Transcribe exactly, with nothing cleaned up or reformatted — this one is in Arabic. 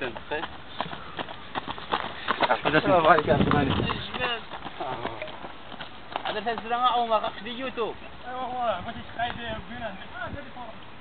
تنسخي السلام عليكم هذا تنسخ أو ما في يوتيوب ايوا هو باش يتخايب بينا